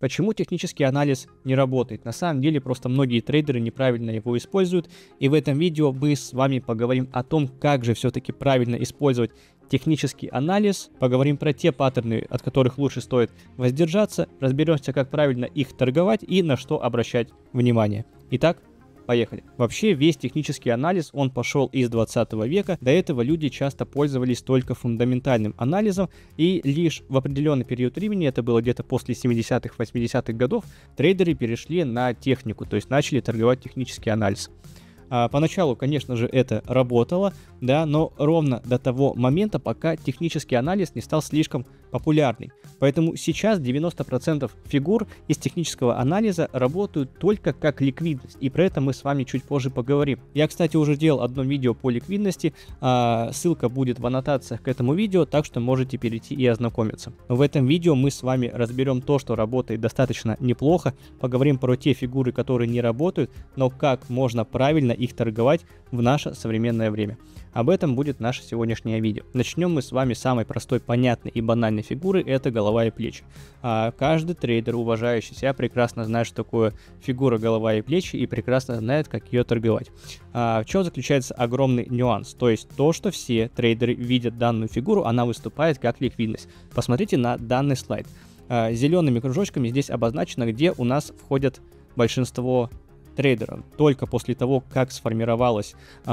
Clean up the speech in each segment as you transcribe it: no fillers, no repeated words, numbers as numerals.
Почему технический анализ не работает? На самом деле просто многие трейдеры неправильно его используют, и в этом видео мы с вами поговорим о том, как же все-таки правильно использовать технический анализ, поговорим про те паттерны, от которых лучше стоит воздержаться, разберемся, как правильно их торговать и на что обращать внимание. Итак, поехали. Вообще весь технический анализ, он пошел из 20 века. До этого люди часто пользовались только фундаментальным анализом, и лишь в определенный период времени, это было где-то после 70-х, 80-х годов, трейдеры перешли на технику, то есть начали торговать технический анализ. Поначалу, конечно же, это работало, да, но ровно до того момента, пока технический анализ не стал слишком популярный. Поэтому сейчас 90% фигур из технического анализа работают только как ликвидность, и про это мы с вами чуть позже поговорим. Я, кстати, уже делал одно видео по ликвидности, ссылка будет в аннотациях к этому видео, так что можете перейти и ознакомиться. Но в этом видео мы с вами разберем то, что работает достаточно неплохо, поговорим про те фигуры, которые не работают, но как можно правильно их торговать в наше современное время. Об этом будет наше сегодняшнее видео. Начнем мы с вами с самой простой, понятной и банальной фигуры, это голова и плечи. Каждый трейдер, уважающий себя, прекрасно знает, что такое фигура голова и плечи, и прекрасно знает, как ее торговать. В чем заключается огромный нюанс? То есть то, что все трейдеры видят данную фигуру, она выступает как ликвидность. Посмотрите на данный слайд. Зелеными кружочками здесь обозначено, где у нас входят большинство трейдеров. Только после того, как сформировалась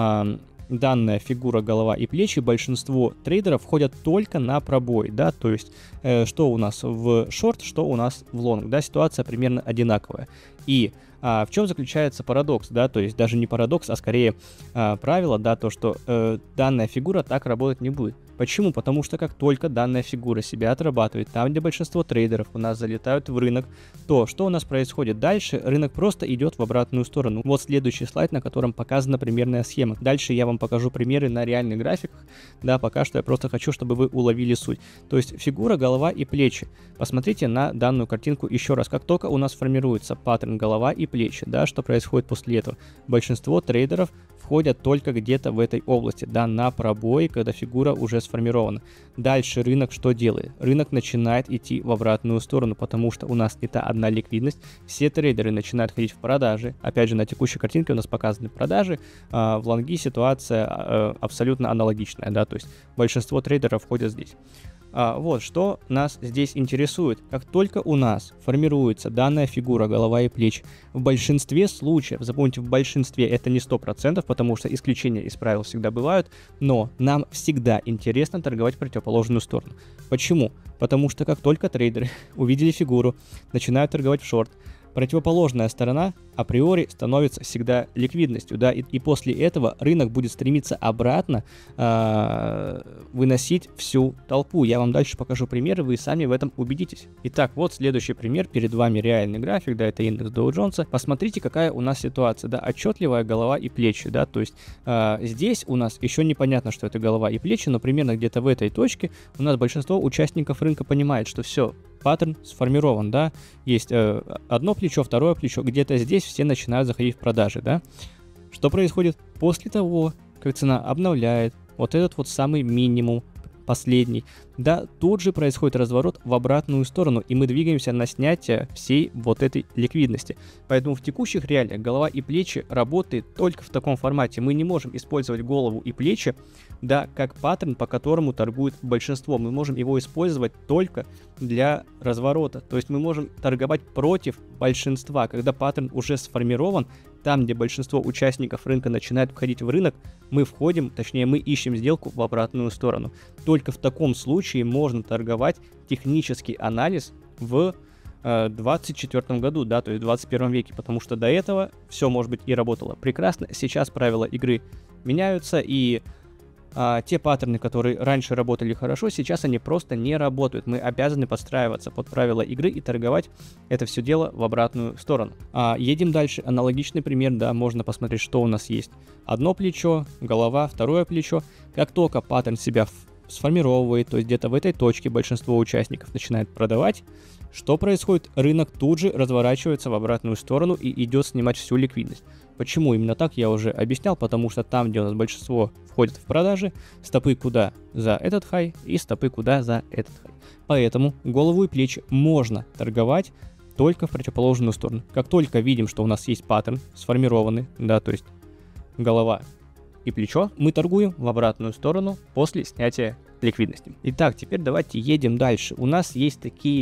данная фигура голова и плечи, большинство трейдеров входят только на пробой, да, то есть что у нас в шорт, что у нас в лонг, да, ситуация примерно одинаковая. И в чем заключается парадокс, да, то есть даже не парадокс, а скорее правило, да, то, что данная фигура так работать не будет. Почему? Потому что как только данная фигура себя отрабатывает, там, где большинство трейдеров у нас залетают в рынок, то что у нас происходит дальше? Рынок просто идет в обратную сторону. Вот следующий слайд, на котором показана примерная схема. Дальше я вам покажу примеры на реальных графиках, да, пока что я просто хочу, чтобы вы уловили суть. То есть фигура, голова и плечи. Посмотрите на данную картинку еще раз. Как только у нас формируется паттерн голова и плечи, да, что происходит после этого? Большинство трейдеров входят только где-то в этой области, да, на пробой, когда фигура уже сформирована. Дальше рынок что делает? Рынок начинает идти в обратную сторону, потому что у нас не та одна ликвидность, все трейдеры начинают ходить в продажи. Опять же, на текущей картинке у нас показаны продажи, в лонги ситуация абсолютно аналогичная, да, то есть большинство трейдеров входят здесь. Вот, что нас здесь интересует. Как только у нас формируется данная фигура голова и плечи, в большинстве случаев, запомните, в большинстве это не 100%, потому что исключения из правил всегда бывают, но нам всегда интересно торговать в противоположную сторону. Почему? Потому что как только трейдеры увидели фигуру, начинают торговать в шорт, противоположная сторона априори становится всегда ликвидностью, да, и после этого рынок будет стремиться обратно выносить всю толпу. Я вам дальше покажу примеры, вы сами в этом убедитесь. Итак, вот следующий пример, перед вами реальный график, да, это индекс Доу Джонса. Посмотрите, какая у нас ситуация, да, отчетливая голова и плечи, да, то есть здесь у нас еще непонятно, что это голова и плечи, но примерно где-то в этой точке у нас большинство участников рынка понимает, что все, паттерн сформирован, да, есть одно плечо, второе плечо, где-то здесь все начинают заходить в продажи, да. Что происходит после того, как цена обновляет вот этот вот самый минимум, последний, да, тут же происходит разворот в обратную сторону, и мы двигаемся на снятие всей вот этой ликвидности. Поэтому в текущих реалиях голова и плечи работает только в таком формате. Мы не можем использовать голову и плечи, да, как паттерн, по которому торгует большинство. Мы можем его использовать только для разворота. То есть мы можем торговать против большинства, когда паттерн уже сформирован. Там, где большинство участников рынка начинает входить в рынок, мы входим, точнее мы ищем сделку в обратную сторону. Только в таком случае можно торговать технический анализ в 2024 году, да, то есть в 21 веке, потому что до этого все, может быть, и работало прекрасно. Сейчас правила игры меняются, и те паттерны, которые раньше работали хорошо, сейчас они просто не работают. Мы обязаны подстраиваться под правила игры и торговать это все дело в обратную сторону. Едем дальше. Аналогичный пример, да, можно посмотреть, что у нас есть. Одно плечо, голова, второе плечо. Как только паттерн себя сформировывает, то есть где-то в этой точке большинство участников начинает продавать, что происходит? Рынок тут же разворачивается в обратную сторону и идет снимать всю ликвидность. Почему именно так, я уже объяснял, потому что там, где у нас большинство входит в продажи, стопы куда за этот хай и стопы куда за этот хай. Поэтому голову и плечи можно торговать только в противоположную сторону. Как только видим, что у нас есть паттерн сформированный, да, то есть голова и плечо, мы торгуем в обратную сторону после снятия ликвидности. Итак, теперь давайте едем дальше. У нас есть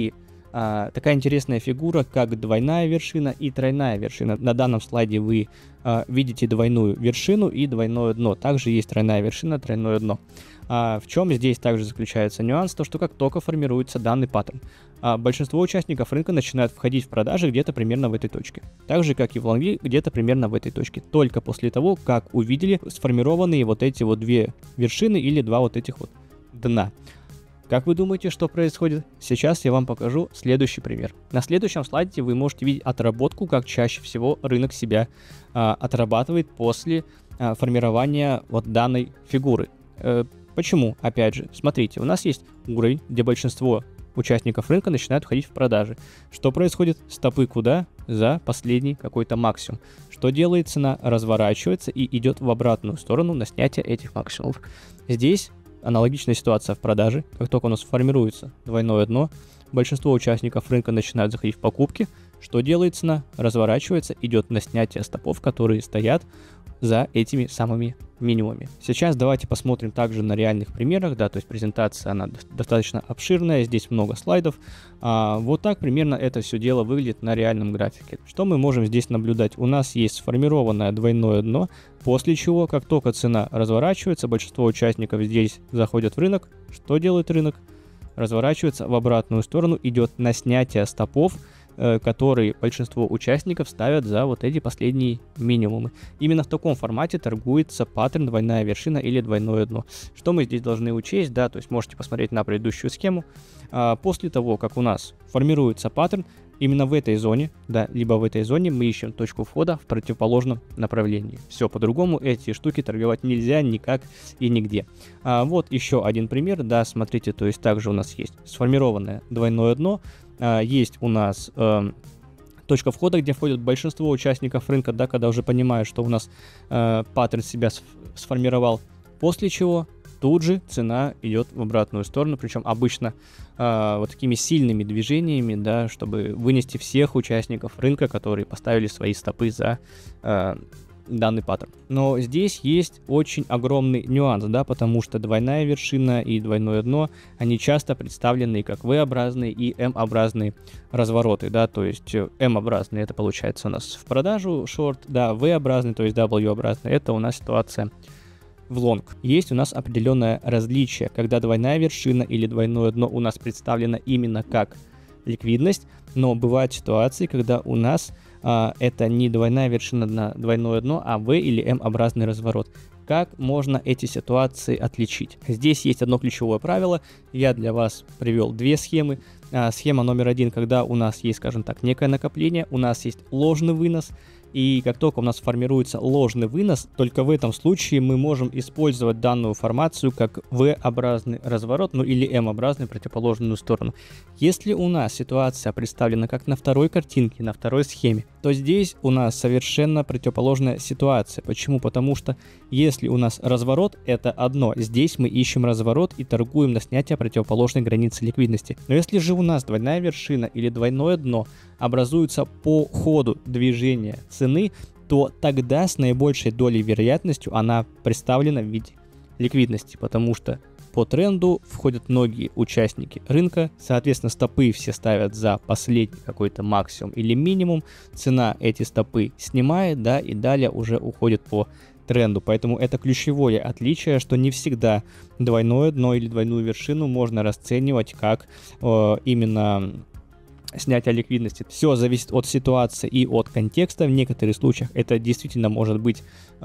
такая интересная фигура, как двойная вершина и тройная вершина. На данном слайде вы видите двойную вершину и двойное дно. Также есть тройная вершина, тройное дно. В чем здесь также заключается нюанс? То, что как только формируется данный паттерн, большинство участников рынка начинают входить в продажи где-то примерно в этой точке. Так же, как и в лонги, где-то примерно в этой точке. Только после того, как увидели сформированные вот эти вот две вершины или два вот этих вот дна. Как вы думаете, что происходит? Сейчас я вам покажу следующий пример. На следующем слайде вы можете видеть отработку, как чаще всего рынок себя отрабатывает после формирования вот данной фигуры. Почему? Опять же, смотрите, у нас есть уровень, где большинство участников рынка начинают входить в продажи. Что происходит? Стопы куда? За последний какой-то максимум. Что делает цена? Разворачивается и идет в обратную сторону на снятие этих максимумов. Здесь аналогичная ситуация в продаже. Как только у нас формируется двойное дно, большинство участников рынка начинают заходить в покупки. Что делает цена? Разворачивается, идет на снятие стопов, которые стоят за этими самыми минимумами. Сейчас давайте посмотрим также на реальных примерах, да, то есть презентация, она достаточно обширная, здесь много слайдов. Вот так примерно это все дело выглядит на реальном графике. Что мы можем здесь наблюдать? У нас есть сформированное двойное дно, после чего, как только цена разворачивается, большинство участников здесь заходят в рынок. Что делает рынок? Разворачивается в обратную сторону, идет на снятие стопов, которые большинство участников ставят за вот эти последние минимумы. Именно в таком формате торгуется паттерн двойная вершина или двойное дно. Что мы здесь должны учесть, да, то есть можете посмотреть на предыдущую схему. После того, как у нас формируется паттерн, именно в этой зоне, да, либо в этой зоне мы ищем точку входа в противоположном направлении. Все, по-другому эти штуки торговать нельзя никак и нигде. Вот еще один пример, да, смотрите, то есть также у нас есть сформированное двойное дно, есть у нас точка входа, где входит большинство участников рынка, да, когда уже понимают, что у нас паттерн себя сформировал, после чего тут же цена идет в обратную сторону, причем обычно вот такими сильными движениями, да, чтобы вынести всех участников рынка, которые поставили свои стопы за данный паттерн. Но здесь есть очень огромный нюанс, да, потому что двойная вершина и двойное дно, они часто представлены как V-образные и M-образные развороты, да, то есть M-образные это получается у нас в продажу шорт, да, V-образный, то есть W-образный, это у нас ситуация в лонг. Есть у нас определенное различие, когда двойная вершина или двойное дно у нас представлено именно как ликвидность, но бывают ситуации, когда у нас это не двойная вершина на двойное дно, а V или M-образный разворот. Как можно эти ситуации отличить? Здесь есть одно ключевое правило. Я для вас привел две схемы. Схема номер один, когда у нас есть, скажем так, некое накопление, у нас есть ложный вынос, и как только у нас формируется ложный вынос, только в этом случае мы можем использовать данную формацию как V-образный разворот, ну или M-образный противоположную сторону. Если у нас ситуация представлена как на второй картинке, на второй схеме, то здесь у нас совершенно противоположная ситуация. Почему? Потому что если у нас разворот, это одно, здесь мы ищем разворот и торгуем на снятие противоположной границы ликвидности. Но если же у нас двойная вершина или двойное дно образуются по ходу движения цены, то тогда с наибольшей долей вероятностью она представлена в виде ликвидности, потому что по тренду входят многие участники рынка, соответственно, стопы все ставят за последний какой-то максимум или минимум, цена эти стопы снимает, да, и далее уже уходит по тренду, поэтому это ключевое отличие, что не всегда двойное дно или двойную вершину можно расценивать как именно снятие ликвидности. Все зависит от ситуации и от контекста. В некоторых случаях это действительно может быть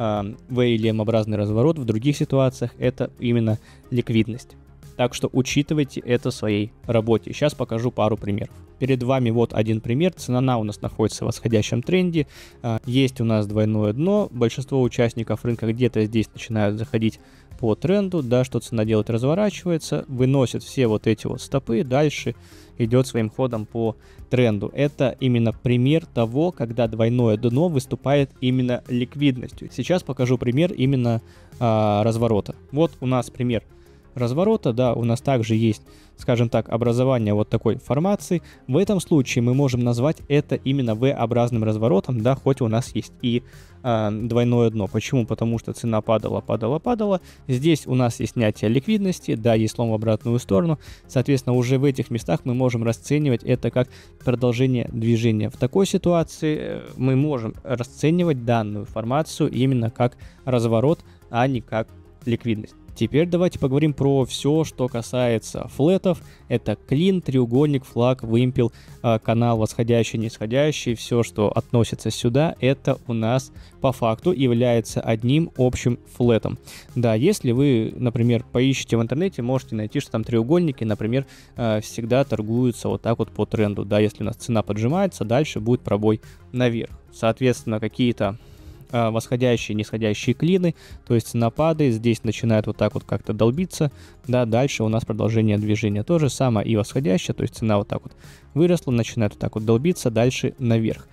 V или M-образный разворот, в других ситуациях это именно ликвидность. Так что учитывайте это в своей работе. Сейчас покажу пару примеров. Перед вами вот один пример. Цена у нас находится в восходящем тренде. Есть у нас двойное дно. Большинство участников рынка где-то здесь начинают заходить по тренду. Да, что цена делает? Разворачивается, выносит все вот эти вот стопы, дальше идет своим ходом по тренду. Это именно пример того, когда двойное дно выступает именно ликвидностью. Сейчас покажу пример именно разворота. Вот у нас пример разворота, да, у нас также есть, скажем так, образование вот такой формации. В этом случае мы можем назвать это именно V-образным разворотом, да, хоть у нас есть и двойное дно. Почему? Потому что цена падала, падала, падала. Здесь у нас есть снятие ликвидности, да, есть слом в обратную сторону. Соответственно, уже в этих местах мы можем расценивать это как продолжение движения. В такой ситуации мы можем расценивать данную формацию именно как разворот, а не как ликвидность. Теперь давайте поговорим про все, что касается флетов. Это клин, треугольник, флаг, вымпел, канал восходящий, нисходящий. Все, что относится сюда, это у нас по факту является одним общим флетом. Да, если вы, например, поищете в интернете, можете найти, что там треугольники, например, всегда торгуются вот так вот по тренду. Да, если у нас цена поджимается, дальше будет пробой наверх. Соответственно, какие-то восходящие, нисходящие клины, то есть цена падает, здесь начинает вот так вот как-то долбиться, да, дальше у нас продолжение движения. То же самое и восходящая, то есть цена вот так вот выросла, начинает вот так вот долбиться, дальше наверх.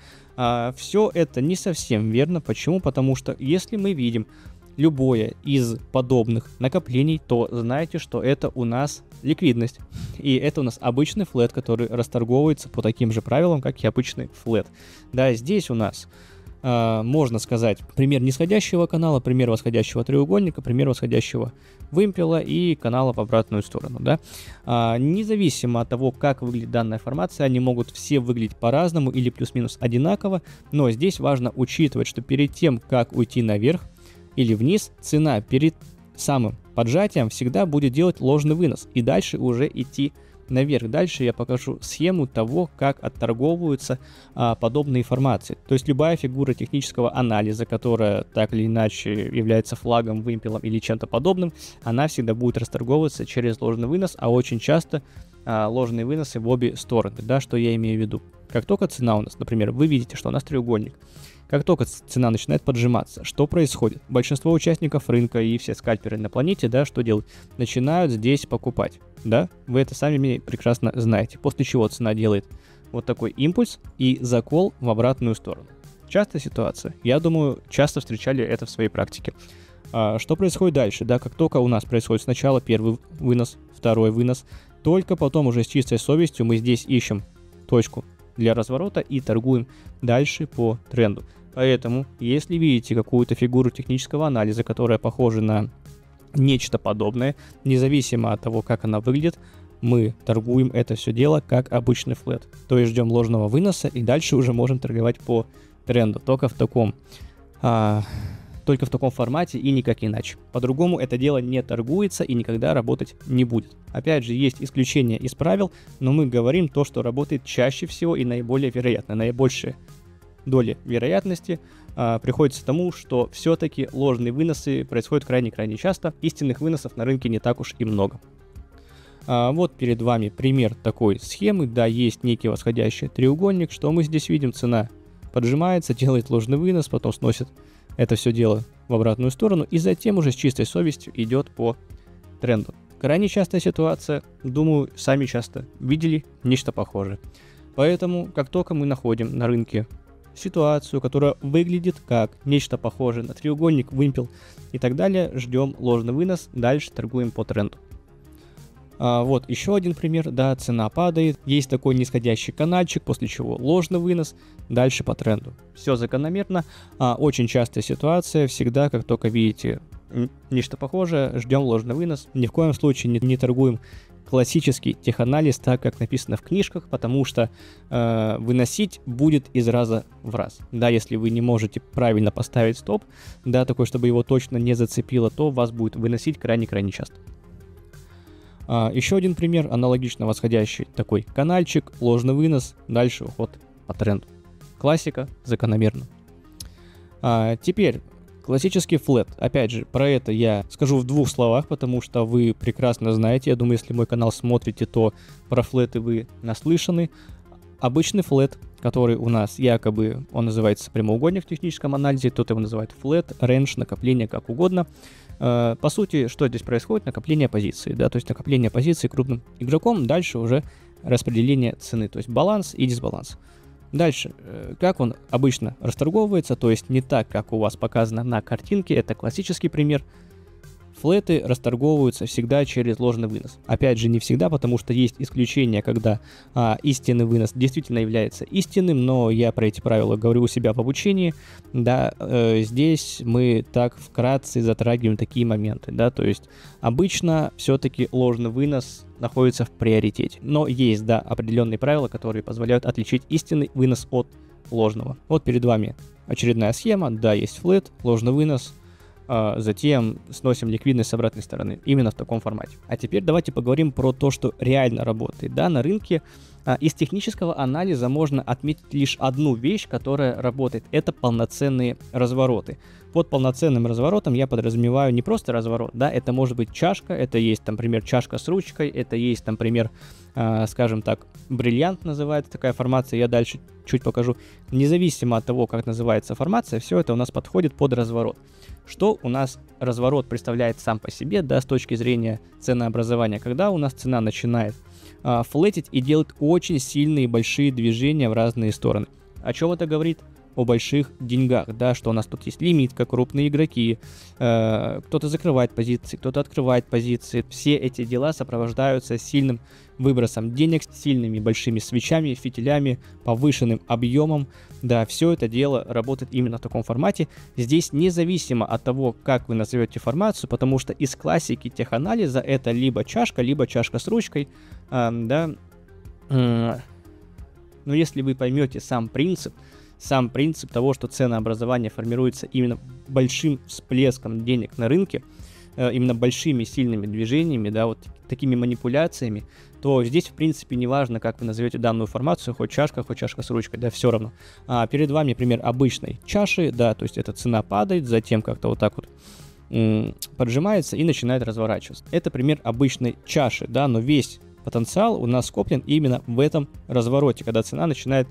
Все это не совсем верно. Почему? Потому что если мы видим любое из подобных накоплений, то знаете, что это у нас ликвидность. И это у нас обычный флет, который расторговывается по таким же правилам, как и обычный флет. Да, здесь у нас можно сказать пример нисходящего канала, пример восходящего треугольника, пример восходящего вымпела и канала в обратную сторону. Да? Независимо от того, как выглядит данная формация, они могут все выглядеть по-разному или плюс-минус одинаково, но здесь важно учитывать, что перед тем, как уйти наверх или вниз, цена перед самым поджатием всегда будет делать ложный вынос и дальше уже идти наверх. Дальше я покажу схему того, как отторговываются подобные формации. То есть любая фигура технического анализа, которая так или иначе является флагом, вымпелом или чем-то подобным, она всегда будет расторговываться через ложный вынос, а очень часто ложные выносы в обе стороны. Да, что я имею в виду? Как только цена у нас, например, вы видите, что у нас треугольник, как только цена начинает поджиматься, что происходит? Большинство участников рынка и все скальперы на планете, да, что делают? Начинают здесь покупать, да? Вы это сами прекрасно знаете. После чего цена делает вот такой импульс и закол в обратную сторону. Частая ситуация. Я думаю, часто встречали это в своей практике. Что происходит дальше? Да, как только у нас происходит сначала первый вынос, второй вынос, только потом уже с чистой совестью мы здесь ищем точку для разворота и торгуем дальше по тренду. Поэтому, если видите какую-то фигуру технического анализа, которая похожа на нечто подобное, независимо от того, как она выглядит, мы торгуем это все дело как обычный флет. То есть ждем ложного выноса и дальше уже можем торговать по тренду. Только в таком формате и никак иначе. По-другому это дело не торгуется и никогда работать не будет. Опять же, есть исключения из правил, но мы говорим то, что работает чаще всего и наиболее вероятно. Наибольшая доля вероятности приходится к тому, что все-таки ложные выносы происходят крайне-крайне часто. Истинных выносов на рынке не так уж и много. Вот перед вами пример такой схемы. Да, есть некий восходящий треугольник. Что мы здесь видим? Цена поджимается, делает ложный вынос, потом сносит это все дело в обратную сторону и затем уже с чистой совестью идет по тренду. Крайне частая ситуация, думаю, сами часто видели нечто похожее. Поэтому, как только мы находим на рынке ситуацию, которая выглядит как нечто похожее на треугольник, вымпел и так далее, ждем ложный вынос, дальше торгуем по тренду. Вот еще один пример, да, цена падает, есть такой нисходящий канальчик, после чего ложный вынос, дальше по тренду. Все закономерно, очень частая ситуация, всегда, как только видите нечто похожее, ждем ложный вынос, ни в коем случае не торгуем классический теханализ, так как написано в книжках, потому что выносить будет из раза в раз. Да, если вы не можете правильно поставить стоп, да, такой, чтобы его точно не зацепило, то вас будет выносить крайне-крайне часто. Еще один пример, аналогично восходящий такой канальчик, ложный вынос, дальше уход по тренду. Классика, закономерно. Теперь классический флет. Опять же, про это я скажу в двух словах, потому что вы прекрасно знаете. Я думаю, если мой канал смотрите, то про флеты вы наслышаны. Обычный флет, который у нас якобы, он называется прямоугольник в техническом анализе, кто-то его называет флет, рейндж, накопление, как угодно. По сути, что здесь происходит? Накопление позиции, да, то есть накопление позиции крупным игроком, дальше уже распределение цены, то есть баланс и дисбаланс. Дальше, как он обычно расторговывается, то есть не так, как у вас показано на картинке, это классический пример. Флеты расторговываются всегда через ложный вынос. Опять же, не всегда, потому что есть исключения, когда истинный вынос действительно является истинным, но я про эти правила говорю у себя в обучении. Да, здесь мы так вкратце затрагиваем такие моменты, да, то есть обычно все-таки ложный вынос находится в приоритете, но есть, да, определенные правила, которые позволяют отличить истинный вынос от ложного. Вот перед вами очередная схема, да, есть флет, ложный вынос, затем сносим ликвидность с обратной стороны, именно в таком формате. А теперь давайте поговорим про то, что реально работает. Да, на рынке из технического анализа можно отметить лишь одну вещь, которая работает. Это полноценные развороты. Под полноценным разворотом я подразумеваю не просто разворот, да, это может быть чашка, это есть, там, например, чашка с ручкой, это есть, там, например, скажем так, бриллиант называется такая формация, я дальше чуть покажу. Независимо от того, как называется формация, все это у нас подходит под разворот. Что у нас разворот представляет сам по себе, да, с точки зрения ценообразования, когда у нас цена начинает флетить и делать очень сильные большие движения в разные стороны. О чем это говорит? О больших деньгах, да, что у нас тут есть лимитка, крупные игроки, кто-то закрывает позиции, кто-то открывает позиции. Все эти дела сопровождаются сильным выбросом денег, сильными большими свечами, фитилями, повышенным объемом. Да, все это дело работает именно в таком формате. Здесь независимо от того, как вы назовете формацию, потому что из классики теханализа это либо чашка с ручкой, да. Но если вы поймете сам принцип того, что ценообразование формируется именно большим всплеском денег на рынке, именно большими сильными движениями, да, вот такими манипуляциями, то здесь, в принципе, не важно, как вы назовете данную формацию, хоть чашка с ручкой, да, все равно. Перед вами пример обычной чаши, да, то есть эта цена падает, затем как-то вот так вот поджимается и начинает разворачиваться. Это пример обычной чаши, да, но весь потенциал у нас скоплен именно в этом развороте, когда цена начинает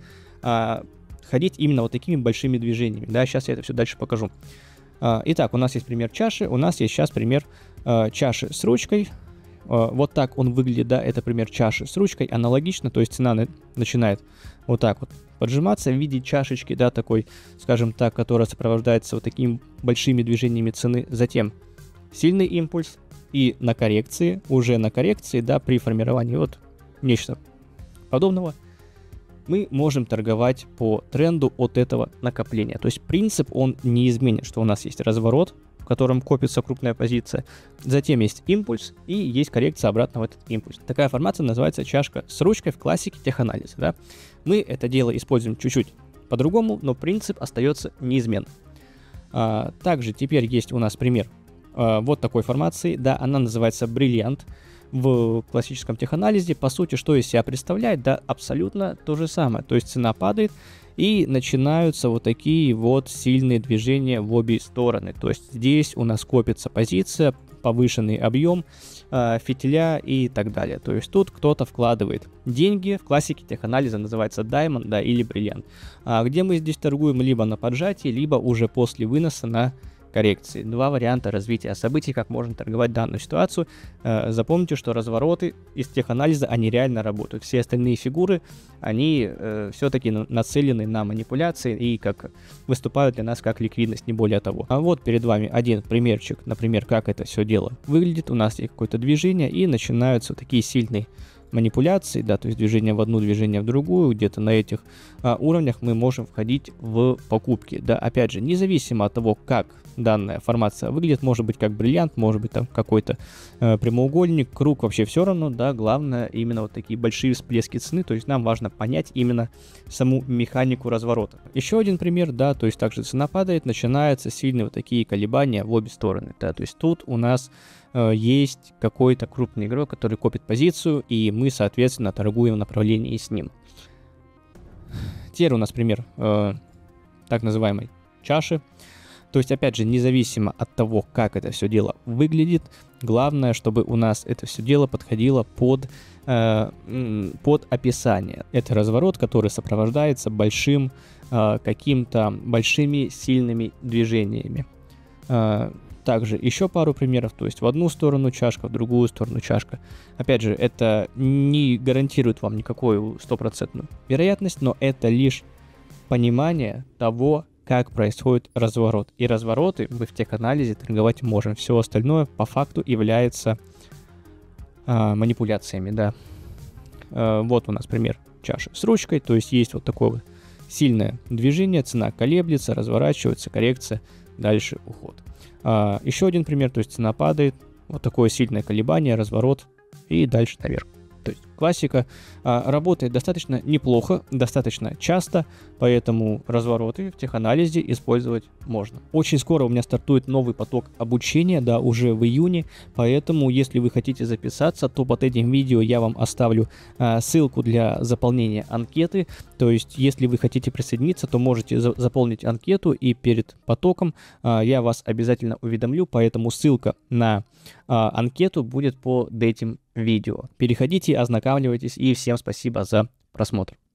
ходить именно вот такими большими движениями. Да, сейчас я это все дальше покажу. Итак, у нас есть пример чаши, у нас есть сейчас пример чаши с ручкой. Вот так он выглядит, да, это пример чаши с ручкой, аналогично, то есть цена начинает вот так вот поджиматься в виде чашечки, да, такой, скажем так, которая сопровождается вот такими большими движениями цены. Затем сильный импульс и на коррекции, да, при формировании вот нечто подобного, мы можем торговать по тренду от этого накопления. То есть принцип, он неизменен, что у нас есть разворот, в котором копится крупная позиция, затем есть импульс и есть коррекция обратно в этот импульс. Такая формация называется чашка с ручкой в классике теханализа. Да? Мы это дело используем чуть-чуть по-другому, но принцип остается неизменным. Также теперь есть у нас пример вот такой формации, да, она называется бриллиант. В классическом теханализе, по сути, что из себя представляет? Да, абсолютно то же самое. То есть цена падает и начинаются вот такие вот сильные движения в обе стороны. То есть здесь у нас копится позиция, повышенный объем, фитиля и так далее. То есть тут кто-то вкладывает деньги. В классике теханализа называется Diamond, да, или бриллиант. Где мы здесь торгуем либо на поджатии, либо уже после выноса на коррекции. Два варианта развития событий, как можно торговать данную ситуацию. Запомните, что развороты из теханализа, они реально работают. Все остальные фигуры, они все-таки нацелены на манипуляции и как выступают для нас как ликвидность, не более того. А вот перед вами один примерчик, например, как это все дело выглядит. У нас есть какое-то движение и начинаются вот такие сильные манипуляции, да, то есть движение в одну, движение в другую, где-то на этих уровнях мы можем входить в покупки, да, опять же, независимо от того, как данная формация выглядит, может быть как бриллиант, может быть там какой-то прямоугольник, круг, вообще все равно, да, главное именно вот такие большие всплески цены, то есть нам важно понять именно саму механику разворота. Еще один пример, да, то есть также цена падает, начинаются сильные вот такие колебания в обе стороны, да, то есть тут у нас есть какой-то крупный игрок, который копит позицию, и мы, соответственно, торгуем в направлении с ним. Теперь у нас пример так называемой чаши. То есть, опять же, независимо от того, как это все дело выглядит, главное, чтобы у нас это все дело подходило под описание. Это разворот, который сопровождается какими-то большими сильными движениями. Также еще пару примеров, то есть в одну сторону чашка, в другую сторону чашка. Опять же, это не гарантирует вам никакую стопроцентную вероятность, но это лишь понимание того, как происходит разворот. И развороты мы в теханализе торговать можем. Все остальное по факту является манипуляциями, да. Вот у нас пример чаши с ручкой, то есть есть вот такое вот сильное движение, цена колеблется, разворачивается, коррекция, дальше уход. Еще один пример, то есть цена падает, вот такое сильное колебание, разворот и дальше наверх. То есть классика работает достаточно неплохо, достаточно часто, поэтому развороты в теханализе использовать можно. Очень скоро у меня стартует новый поток обучения, да, уже в июне, поэтому если вы хотите записаться, то под этим видео я вам оставлю ссылку для заполнения анкеты. То есть если вы хотите присоединиться, то можете заполнить анкету, и перед потоком я вас обязательно уведомлю, поэтому ссылка на анкету будет под этим видео. Переходите, ознакомьтесь, и всем спасибо за просмотр.